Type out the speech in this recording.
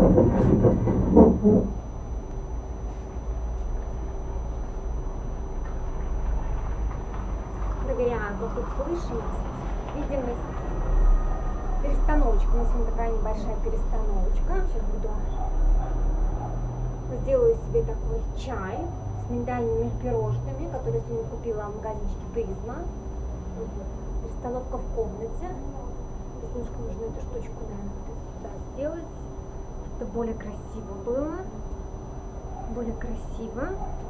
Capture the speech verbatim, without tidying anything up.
Проверяем вот тут слышимость, видимость. Перестановочка. У нас сегодня такая небольшая перестановочка. Сейчас буду сделаю себе такой чай с миндальными пирожными, которые я сегодня купила в магазинчике Призма. Перестановка в комнате. Здесь немножко нужно эту штучку, наверное, вот сюда сделать, чтобы более красиво было. Более красиво.